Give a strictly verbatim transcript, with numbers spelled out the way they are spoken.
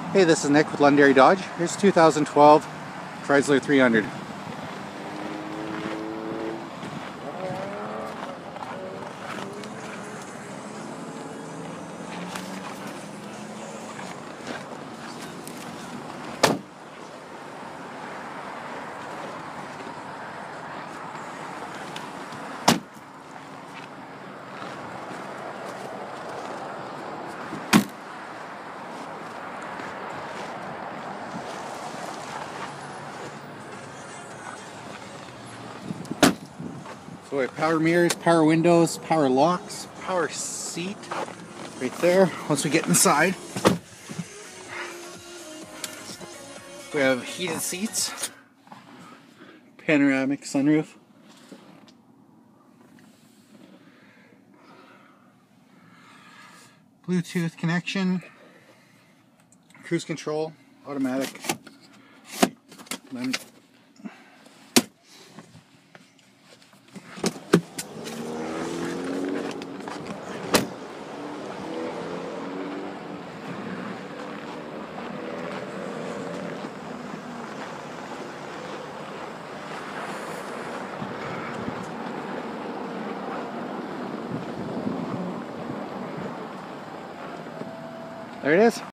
Hey, this is Nick with Londonderry Dodge. Here's two thousand twelve Chrysler three hundred. So we have power mirrors, power windows, power locks, power seat right there. Once we get inside, we have heated seats, panoramic sunroof, Bluetooth connection, cruise control, automatic. Then there it is.